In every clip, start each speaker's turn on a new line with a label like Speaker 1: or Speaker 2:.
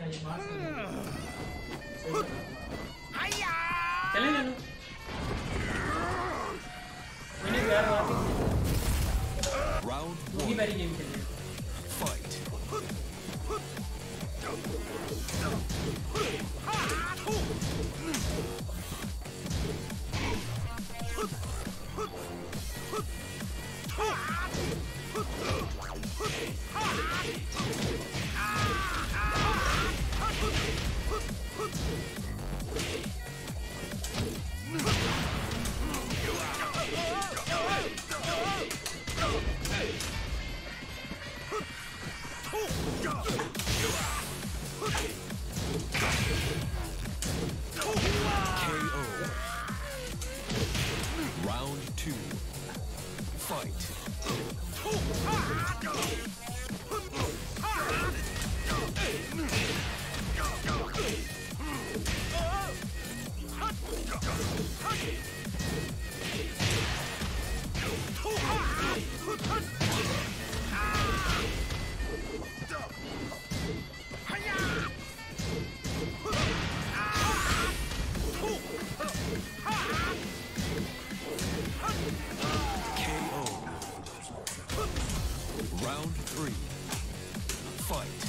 Speaker 1: चले ना मैंने यार
Speaker 2: Round
Speaker 1: दूसरी
Speaker 2: 1.
Speaker 1: बारी गेम खेल रहे
Speaker 2: Fight. KO. Round 2. Fight. KO. Round 3. Fight.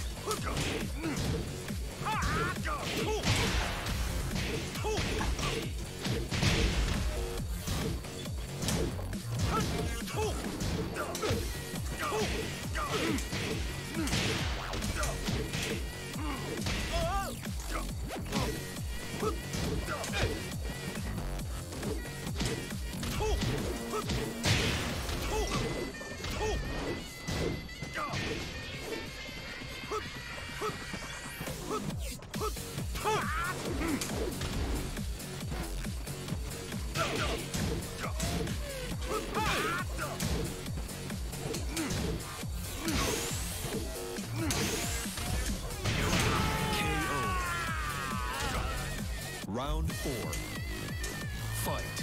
Speaker 2: Round 4. Fight.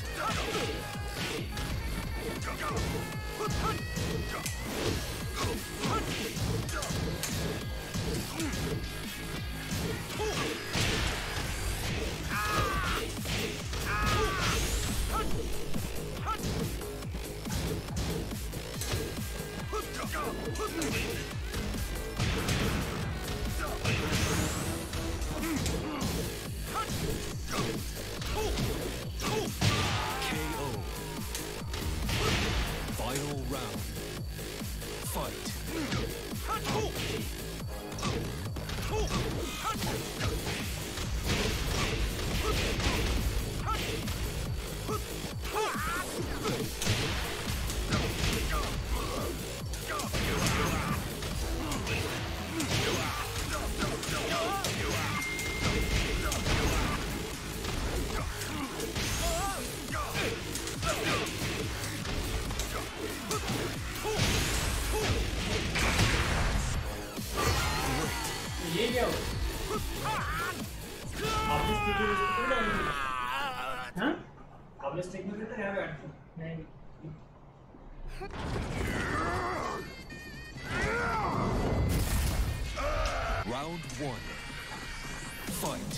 Speaker 2: KO. Final round. Fight.
Speaker 1: ये क्या हो ऑफिस की जो हाँ ऑफिस टेक्निक तो यहाँ बैठ नहीं
Speaker 2: Round 1. Fight.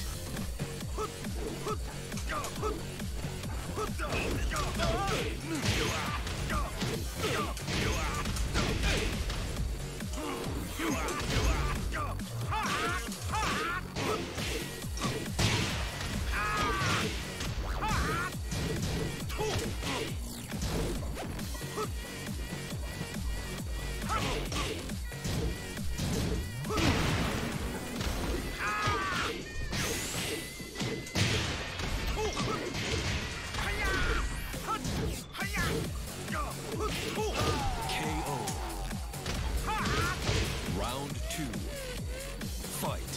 Speaker 2: KO. Round 2. Fight.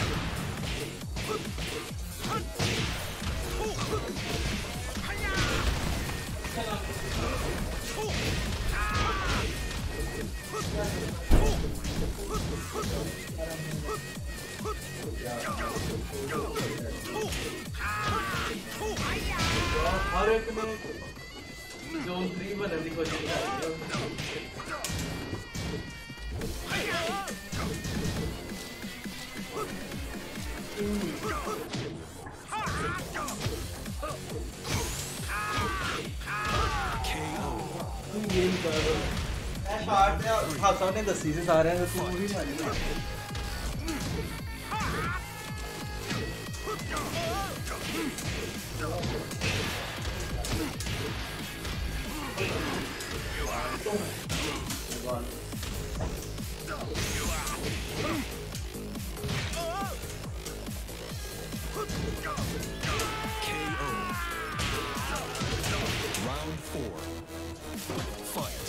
Speaker 1: हर एक में जोन 3 बनने की कोशिश कर रही है
Speaker 3: गेम कर शॉट हाउस ने दसी से सारे ने तू ही मारी
Speaker 2: Round 4. Fight.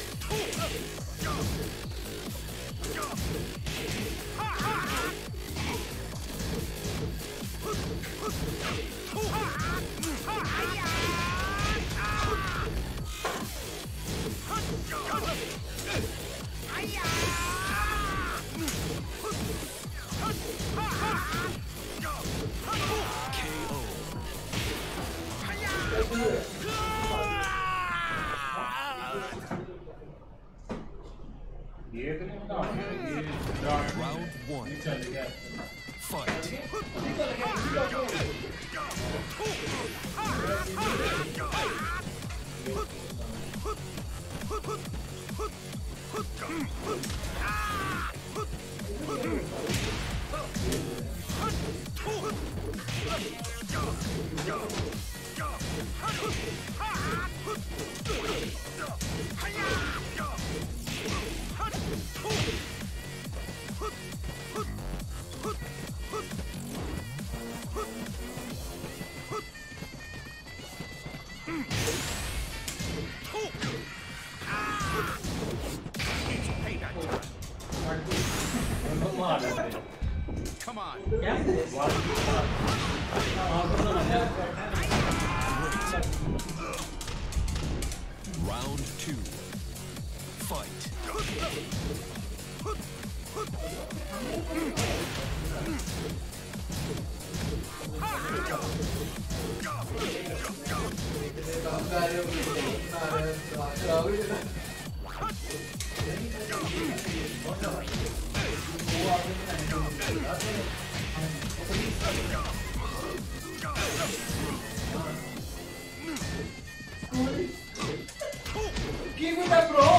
Speaker 2: Round 1. Fight.
Speaker 4: Come on.
Speaker 2: Round 2. Fight.
Speaker 3: Give me that, bro.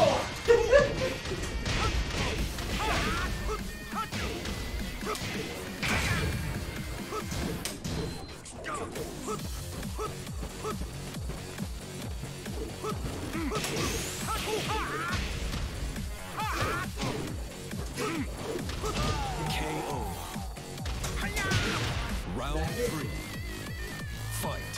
Speaker 2: KO. Round 3. Fight.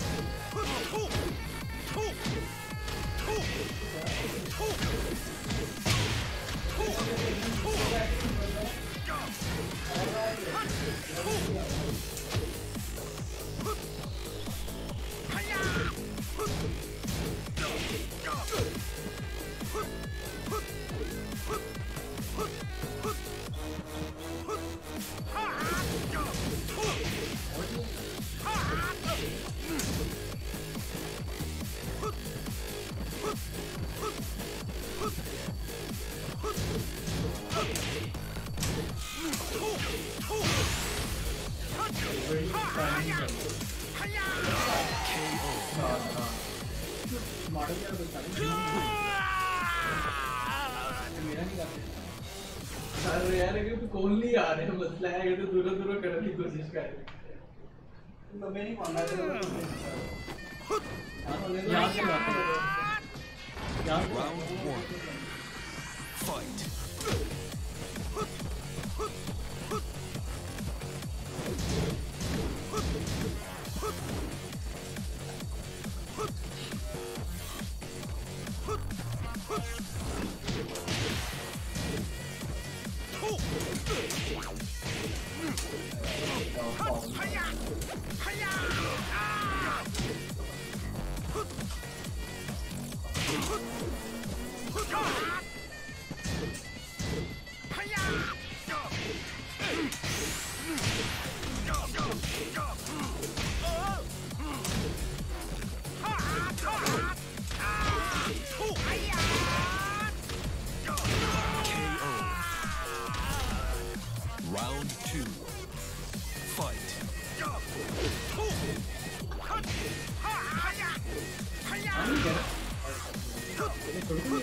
Speaker 3: यार क्योंकि कॉल नहीं आ रहे मसला है तो दूर दूर करने की कोशिश कर रहे मैं नहीं मानना यहाँ से बात
Speaker 2: Round 1. Fight.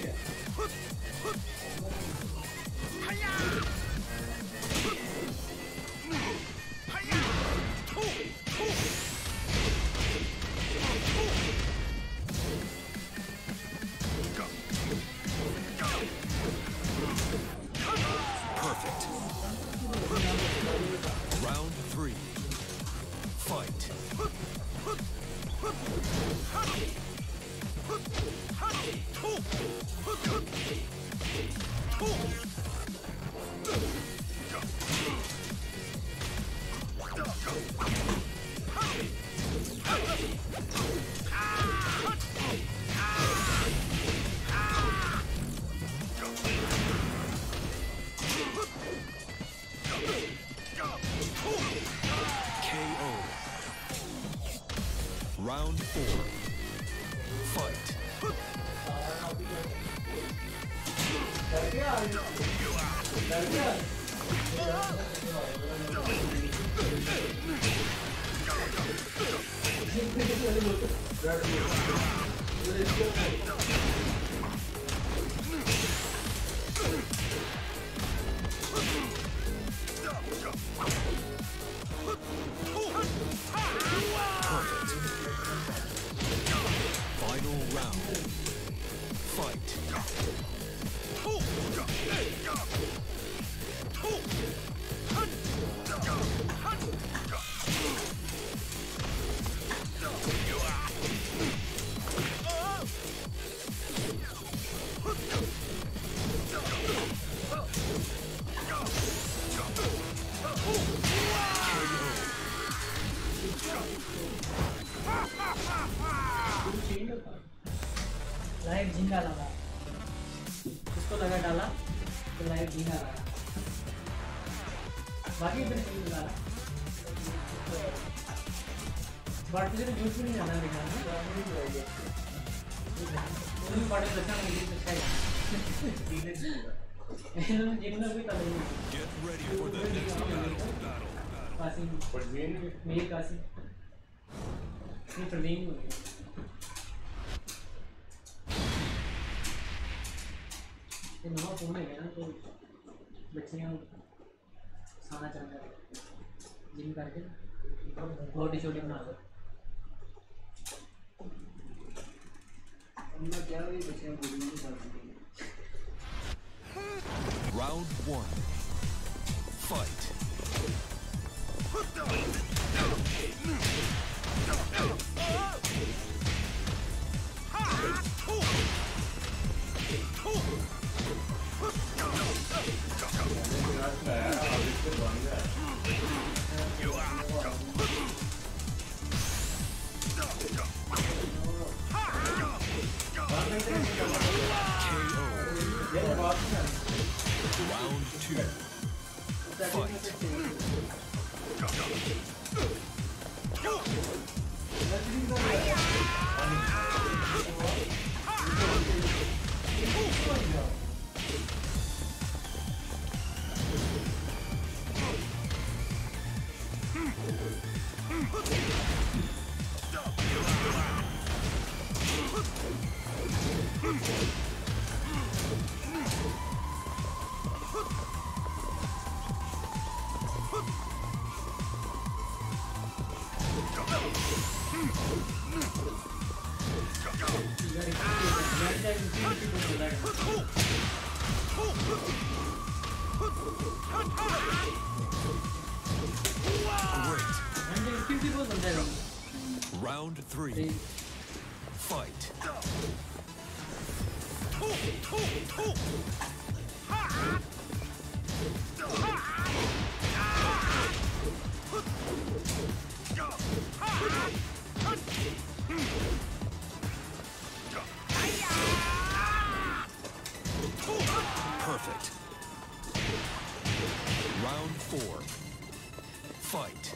Speaker 2: Perfect. Round 3. Fight. KO. Round 4. Fight. Perfect. Final round. Fight.
Speaker 1: Live झींगा लगा, उसको लगा डाला तो लाइव झींगा लगा, बाकी इधर नहीं लगा। बात तो जूस में नहीं जाना दिखाना, उन्हें बड़े बच्चा मुझे तो चाहिए, इन्होंने जितना भी कर लिया।
Speaker 2: Get ready for the next battle.
Speaker 1: Qasim, मेरे कासिम, ये प्रवीण हो गया। ये नवा फोन है ना, तो बच्चियाँ खाना चाहते हैं, जिम करके बॉडी छोटी बना दो। हमने क्या भी बच्चियाँ बॉडी नहीं कर सकती।
Speaker 2: Round 1. Fight. Round 2. Fight. Round 3. Fight. Perfect. Round 4. Fight.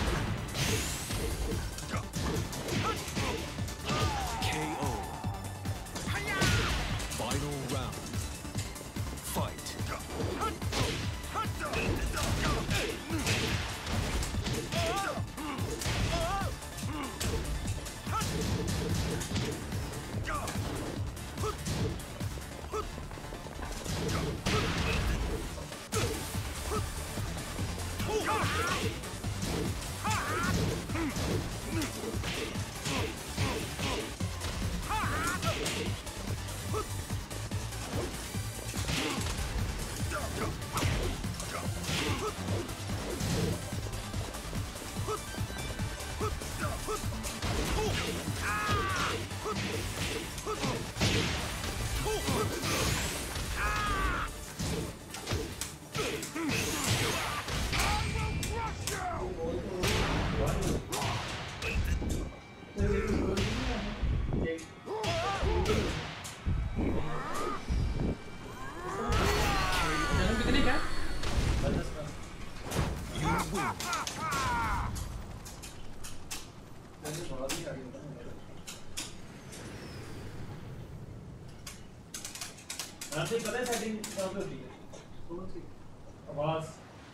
Speaker 2: KO.
Speaker 3: रात पता है सेटिंग कहाँ पे होती है? कौन सी? आवाज।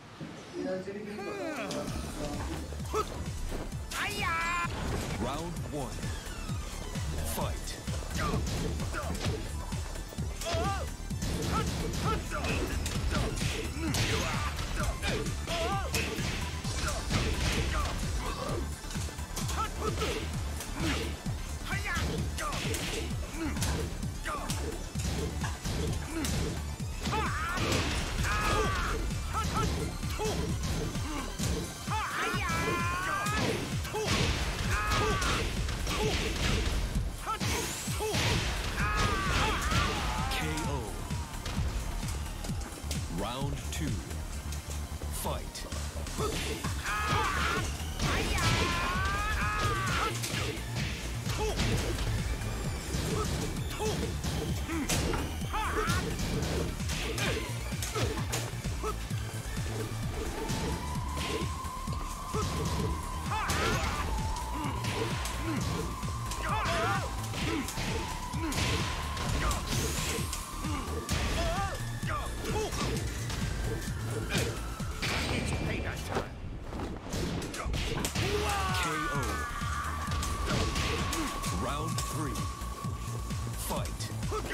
Speaker 2: Round 1. Fight. KO. Round 2. Fight. KO. Round 3. Fight.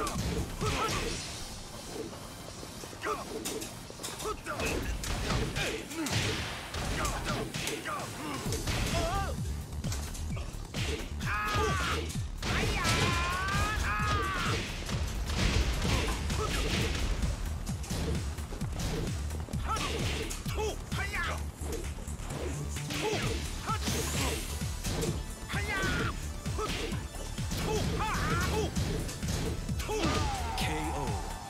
Speaker 2: KO.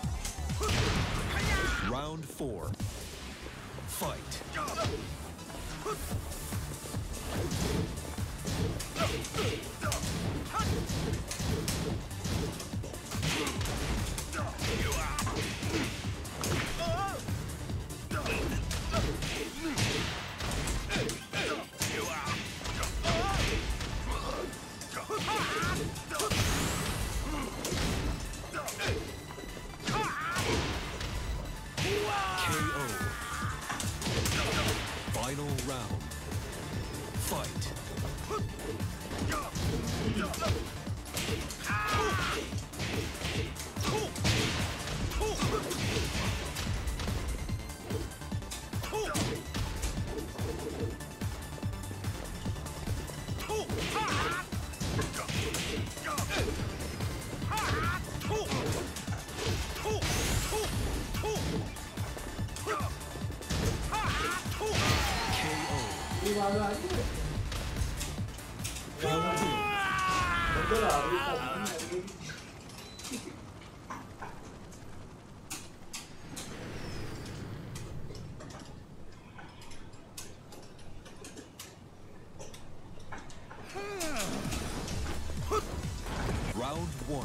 Speaker 2: Round 4. Fight. KO. Final round. Fight. Round 1.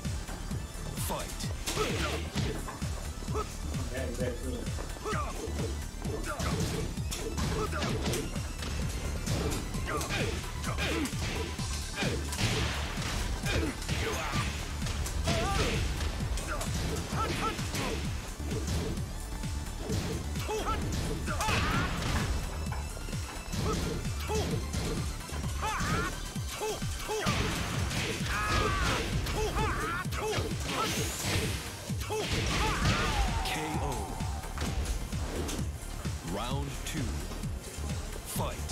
Speaker 2: Fight. KO. Round 2. Fight.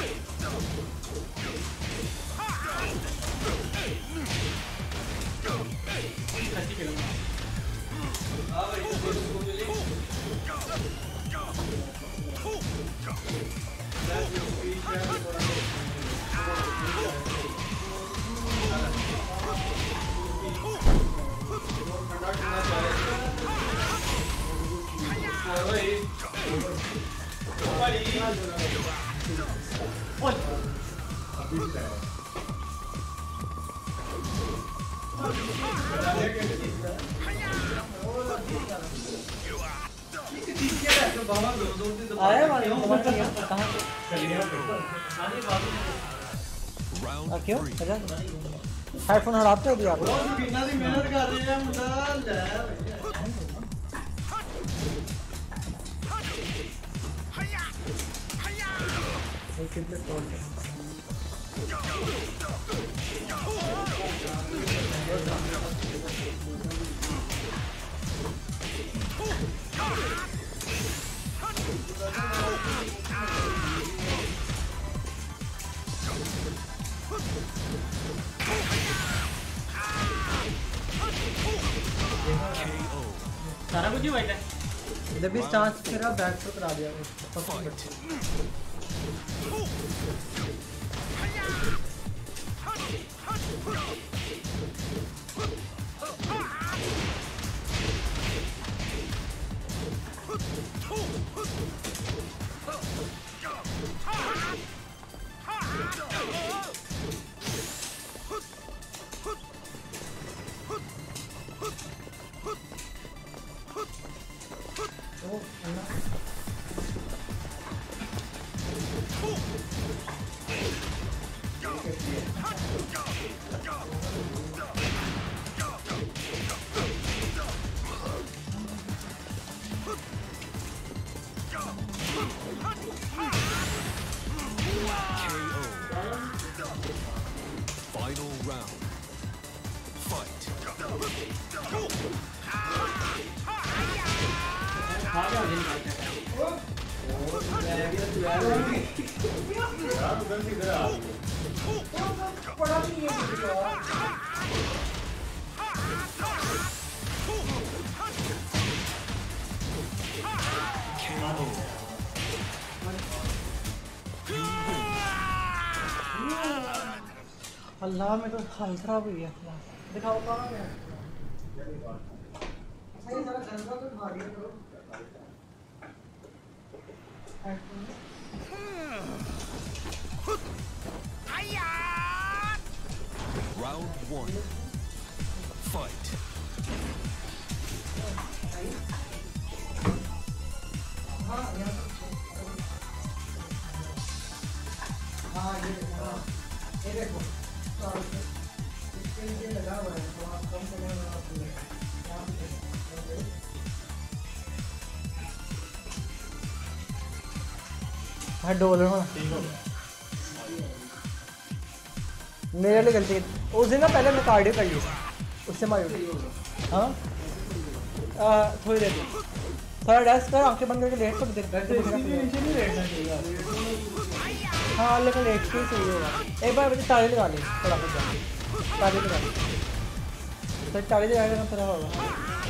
Speaker 1: आया वाले कहाँ
Speaker 2: Round
Speaker 1: क्यों
Speaker 2: 3.
Speaker 1: हेडफोन हटाते हो दिया आपको
Speaker 3: मेहनत कर रहे हैं मुंडा ले
Speaker 2: KO.
Speaker 1: सारा कुछ ही वाइट है।
Speaker 4: इधर भी चांस मेरा बैक तो करा दिया
Speaker 2: Fight. Final round. Fight.
Speaker 1: आगे आगे निकालते हैं।
Speaker 4: अल्लाह में तो हाल खराब हुई है दिखाओ कहाँ गया सही सारा गंदा तो खा दिया करो
Speaker 2: Round 1. Fight.
Speaker 4: हाँ ये देखो इसके लिए लगा हुआ है तो आप कम करने में आप हाँ डोल मेरे लिए गलती उस दिन ना पहले मैं कार्डियो कर ली उससे मारी हाँ थोड़ी देर थोड़ा रेस्ट कर आंखें बंद करके लेट तो हाँ लेकिन लेट के ही सही होगा एक बार मुझे ताली लगा ली थोड़ा कुछ ताली लगा ली तो ताली लगाएगा ना थोड़ा होगा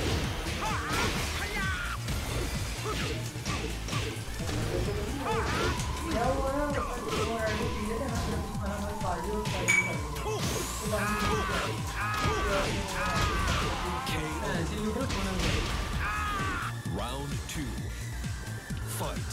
Speaker 2: Round 2. Fight.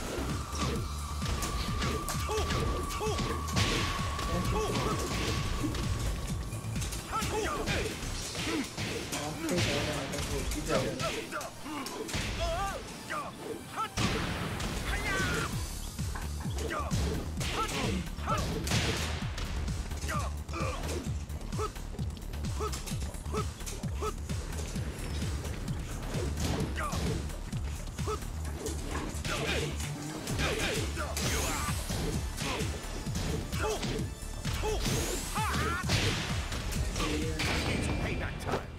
Speaker 2: Payback time.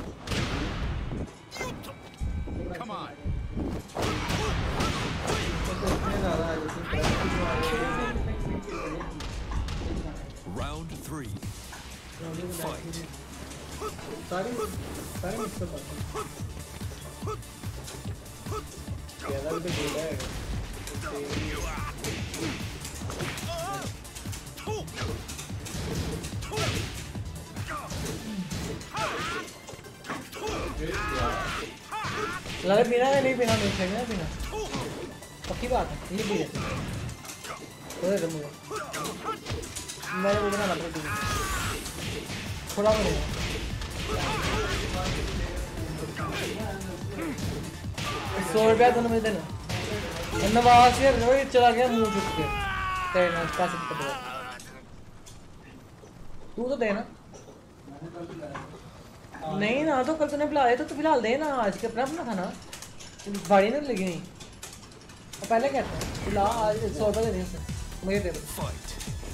Speaker 2: Come on. Round 3. Fight.
Speaker 4: सारी मिक्स कर ज़्यादा भी तो है लगे पीना है नहीं पीना नहीं चाहिए पीना पक्की बात है ये भी है तो मुझे मेरे को ना मतलब थोड़ा मिलेगा 100 रुपया दोनों में देना नवाज यार रोहित चला गया मुंह चुप के तेरे ना पैसे पकड़ तू तो देना नहीं ना तो कल तूने बुलाया तो फिलहाल दे ना आज के अपना अपना था ना भाड़ी नहीं लगी नहीं और पहले कहते हैं फिलहाल आज 100 रुपये देने से मुझे दे दो।
Speaker 2: Fight.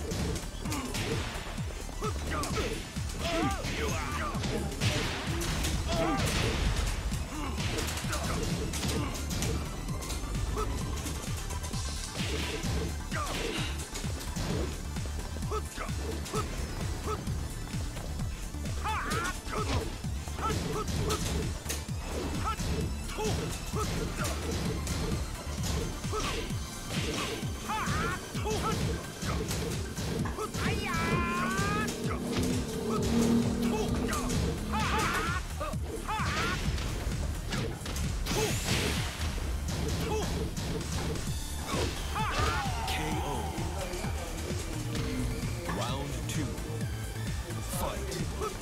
Speaker 2: KO. Round 2. Fight.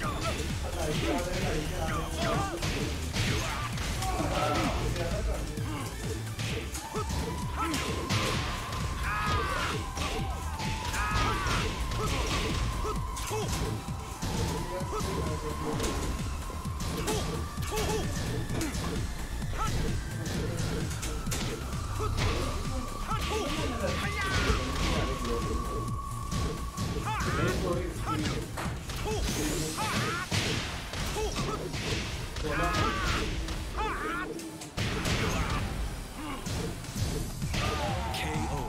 Speaker 2: KO.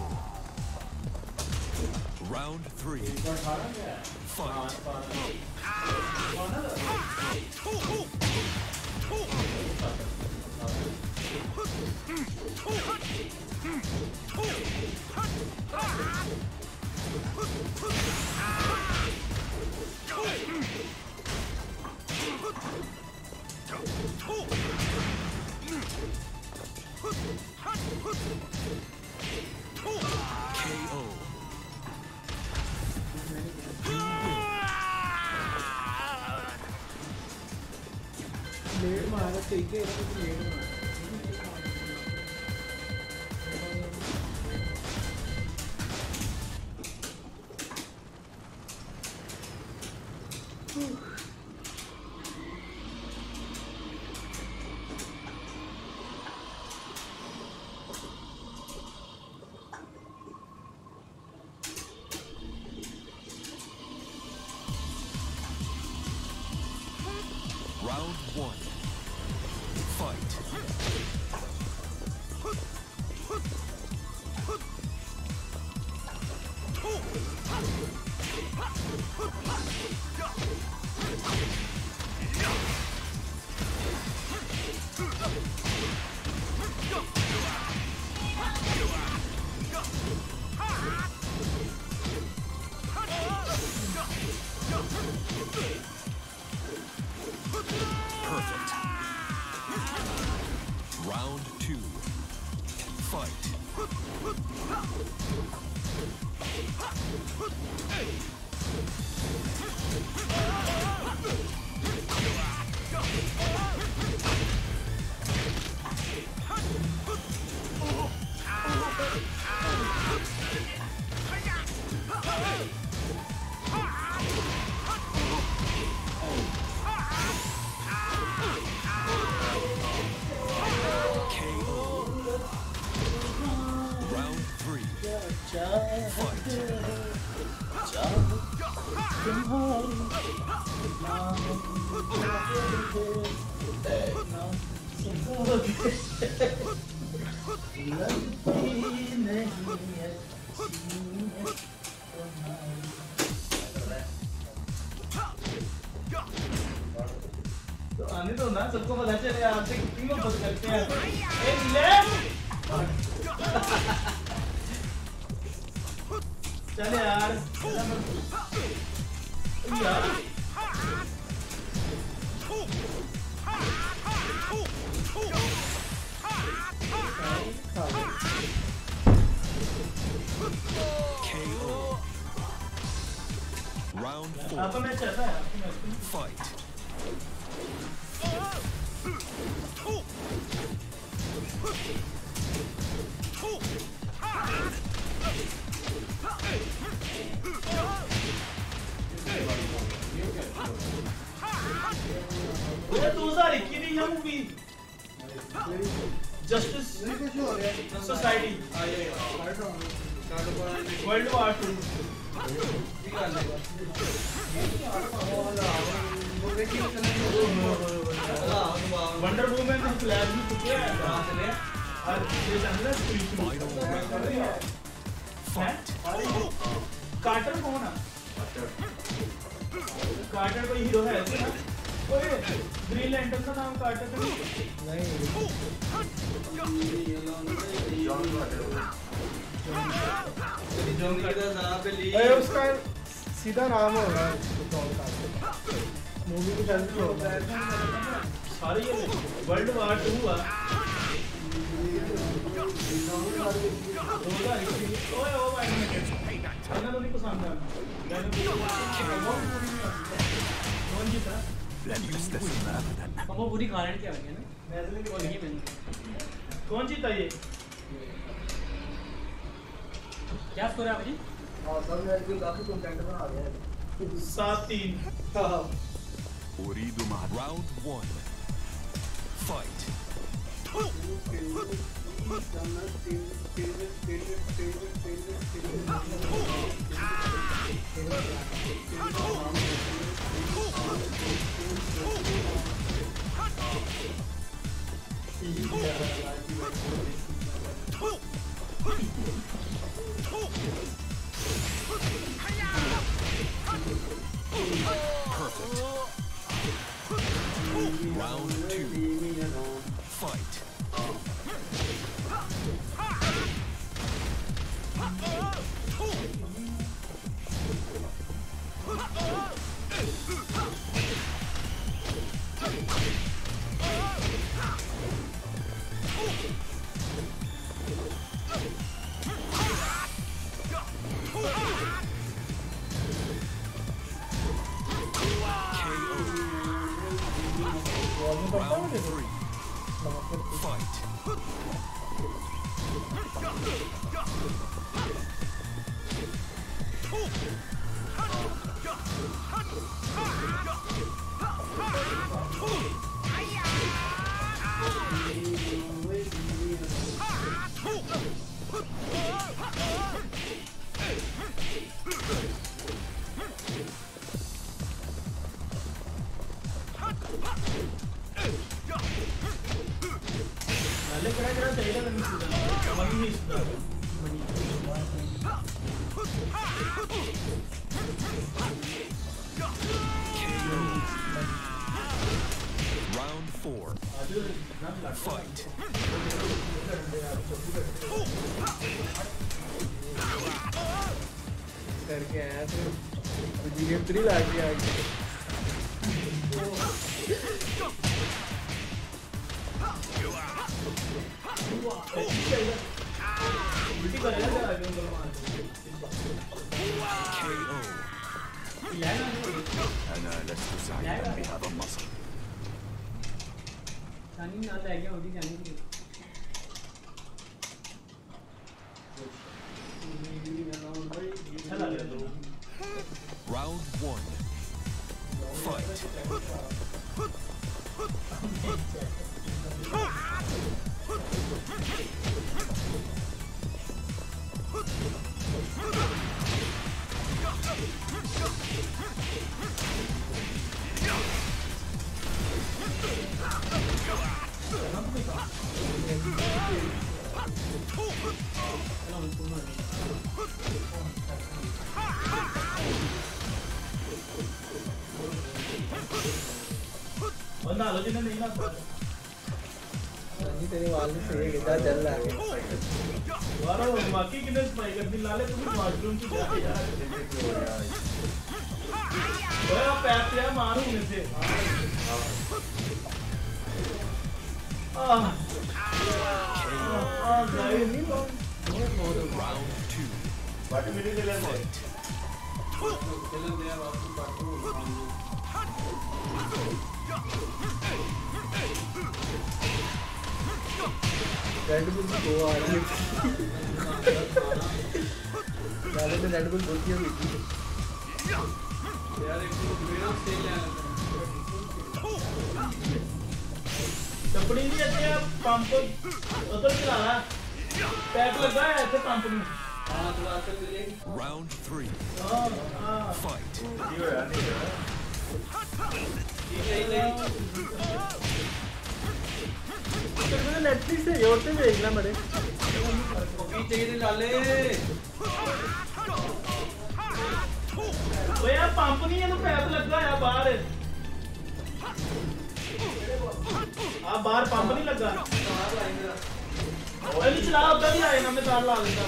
Speaker 2: Round 3. Fight. KO.
Speaker 3: Late मारा ठीक है तो लेट मारा
Speaker 2: Round 1. Fight. Perfect. Round 2. Fight. KO. Round 3. Fight.
Speaker 3: तो आने दो ना सबको पता चले आपसे कितनी मोहब्बत करते हैं ए चल यार यार
Speaker 2: KO. Round 4.
Speaker 3: आपको मैच चलता है आपको मैच
Speaker 2: Fight.
Speaker 3: ये 2021 ही है movie Justice Society World War 2 Wonder Woman ने फ्लैश भी चुके हैं और ये चंद्र
Speaker 2: Fight.
Speaker 3: कार्टर कौन है कार्टर कोई हीरो है ना ओए ग्रीन लैंटर्न का नाम कार्टर का
Speaker 4: नहीं अरे उसका सीधा नाम होगा मूवी को चल रही होगा
Speaker 3: सारे ये वर्ल्ड वार 2 हुआ 2021 ओए ओ भाई चाइना तो नहीं पसंद है कौन जीता
Speaker 2: لن يستسلم أبدا.
Speaker 1: वो पूरी कारण क्या हो गया ना वैसे भी बोल गई मैंने
Speaker 3: कौन जीता ये
Speaker 1: क्या स्कोर है आपकी
Speaker 4: और सब यार जो काफी कंटेंट बना रहे हैं
Speaker 3: 7-3
Speaker 2: أريد مع round 1. Fight. Perfect. Round 2. Fight. Round 3. Fight. Round 4. Fight.
Speaker 4: करके आया तो जीएम 3 ला दिया
Speaker 2: KO. أنا لست سعيدا بهذا النصر.
Speaker 1: जानी ना ले गया होगी जानी की
Speaker 2: Round 1. Fight.
Speaker 3: बंदा आलोचना नहीं ना
Speaker 4: जी तेरे वाल में सही कितना जल रहा है
Speaker 3: वाला बाकी किधर स्पाई कर दी लाले तुम वॉशरूम की जाके यार ओए आप पैर पे मारूं मैं से गाइस नहीं
Speaker 2: Round 2.
Speaker 3: बाटी मेरे ले ले
Speaker 4: रेड बुल की दो आ रही है वाले में रेड बुल बोलती है
Speaker 3: यार एक तो मेरा सेल है टपड़ी नहीं आती है पंप उधर चला पैक लगा है ऐसे पंप में
Speaker 2: Round 3. Fight.
Speaker 3: नेटफ्लिक्स से योर पे देखना बड़े ओए यार पंप नहीं है तो पैप लगा है बाहर आ बाहर पंप नहीं लगा ओए नहीं चला उधर ही आए ना मैं तार ला लेता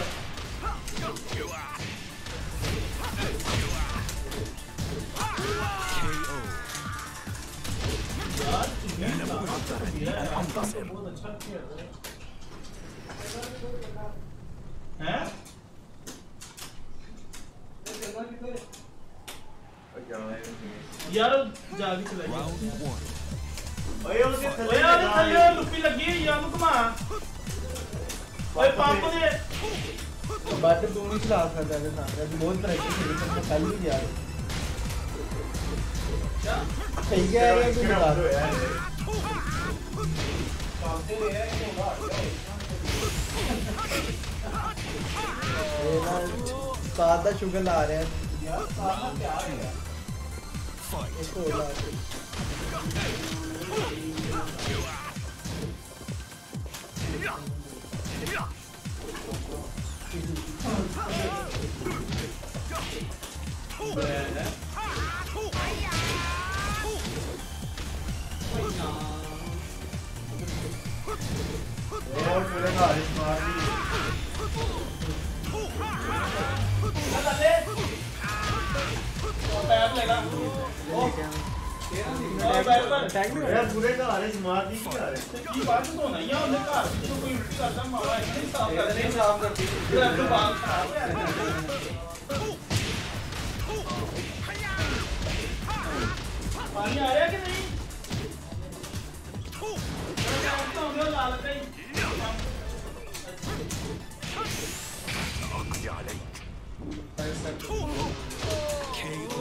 Speaker 3: बहुत अच्छा किया हैं यार जागी चला
Speaker 2: Round 1.
Speaker 3: ओए यार थल्ले लुप्पी लगी है यार घुमा ओए पंप दे
Speaker 4: बात तो नहीं चला सकता है ना बहुत प्रैक्टिस है तो कल ही यार सही क्या है तू बता दो यार सादा शुगर ला रहे हैं यार सादा क्या है
Speaker 2: Fight.
Speaker 4: इसको ला और पूरे बारिश मार दी
Speaker 3: पैप लेगा
Speaker 4: यार पूरे का बारिश मार दी क्या है
Speaker 3: की बात तो नहीं है हमने घर तो कोई उल्टी करता मारा नहीं साफ करती फिर तो बात खराब है पानी आ रहा है कि नहीं तो लाल कहीं
Speaker 2: KO.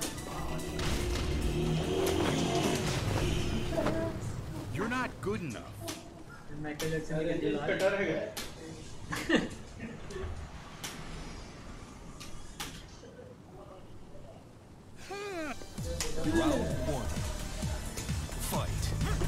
Speaker 2: You're not good enough.
Speaker 1: Michael Jackson के
Speaker 3: कटर है
Speaker 2: Round 1. Fight.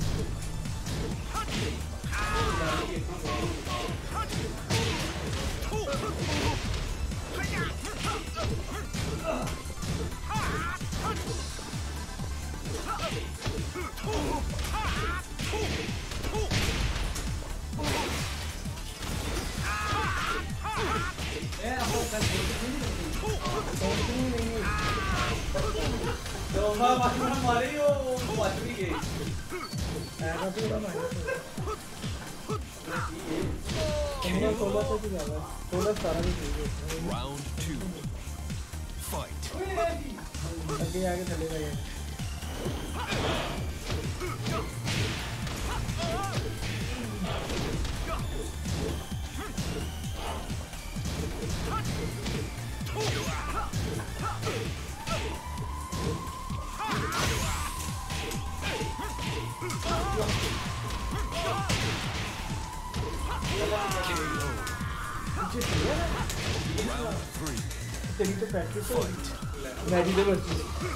Speaker 3: मारे वो बच भी गई
Speaker 4: ऐसा तो ना मार 16 तो भी ज्यादा 16 17 भी ठीक है
Speaker 2: Round 2. Fight.
Speaker 4: आगे आगे चलेगा ये
Speaker 2: Round 3.
Speaker 4: तेरी तो प्रैक्टिस है मैडी तो बच्ची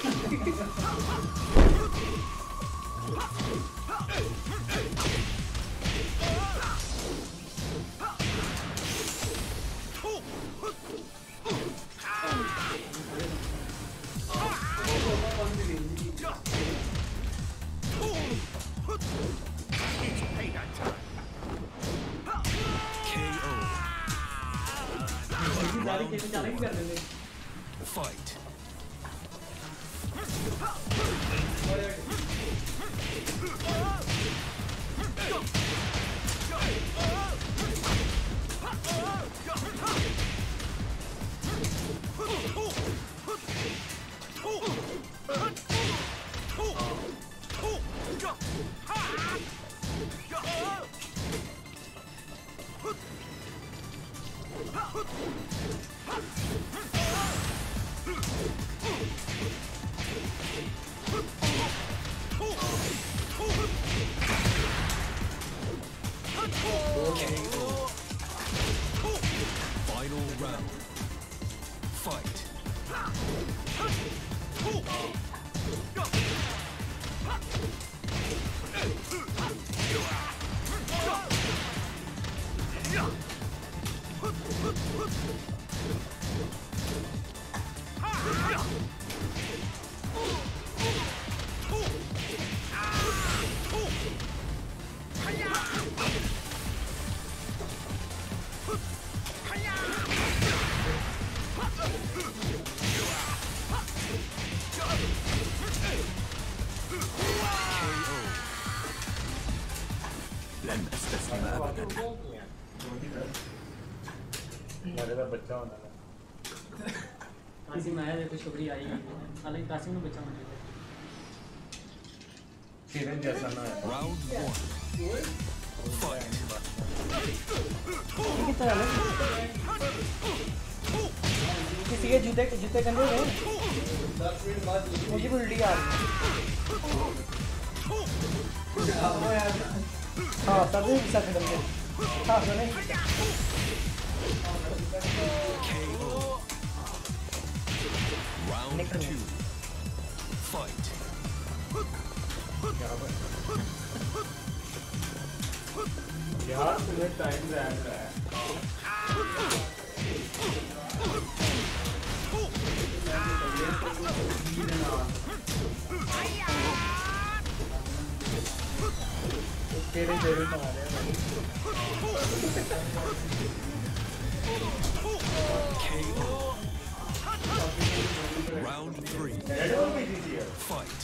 Speaker 2: Fight. Final round. لن أستسلم أبدا.
Speaker 3: मेरे का बच्चा होना है
Speaker 1: कासिम आया देखो शुक्रिया आई हालांकि कासिम ने बच्चा होना चाहिए
Speaker 3: किरण जैसा ना है
Speaker 2: Round 1. Fight.
Speaker 4: कितना है किसी के जूते गंदे हैं 10 मिनट बाद मुझे भी उल्टी आ रही है हाँ तब भी साथ में गंदे हाँ सुने
Speaker 2: Round 2. Fight.
Speaker 3: यार तुम्हें टाइम रह रहा है
Speaker 4: तेरे जेबी में आ रहे हैं
Speaker 2: Round 3. Fight.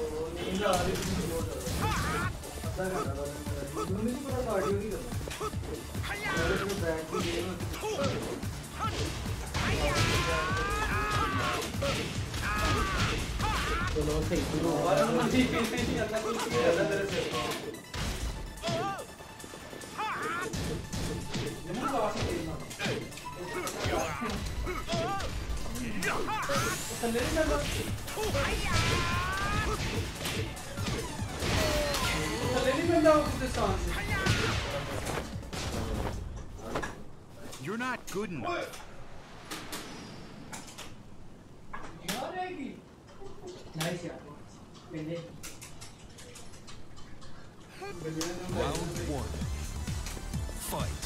Speaker 2: You're not good enough.
Speaker 1: Nice यार पहले
Speaker 2: Round 1. Fight.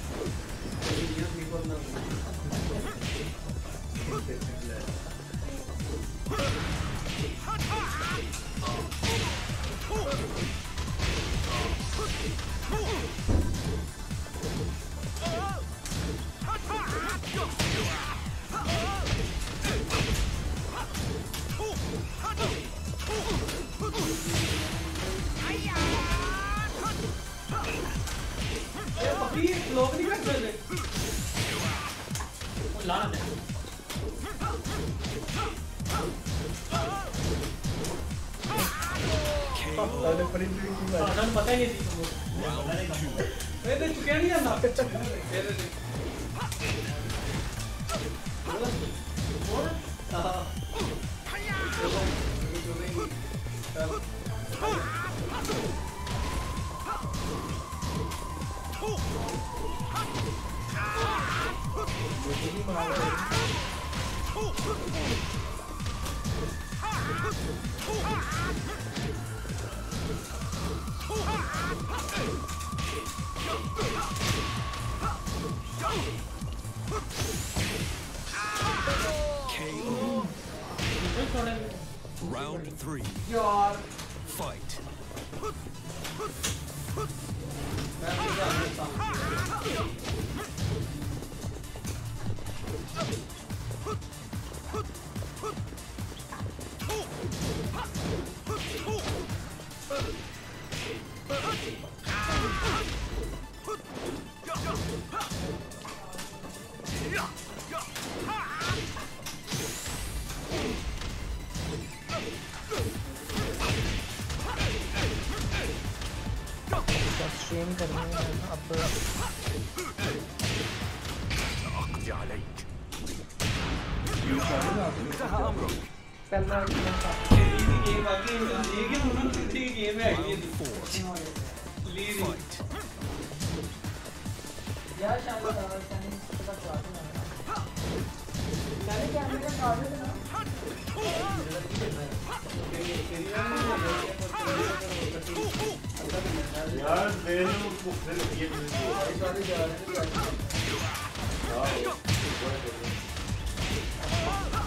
Speaker 1: लोग नहीं कर सकते लाना है पता ही नहीं मैं तो चुका नहीं है ना
Speaker 2: Round 3. Fight.
Speaker 4: स्ट्रीम करनी है अब
Speaker 2: أقضي عليك.
Speaker 4: انتهى أمرك पहला
Speaker 1: गेम बाकी ये गेम उन्होंने कितनी गेम है
Speaker 2: Round 4. Fight.
Speaker 4: यार शायद शायद का क्लास है शायद कैमरे का कार्ड है ना
Speaker 3: यार मेरे को फिर ये
Speaker 4: सारे जा रहे हैं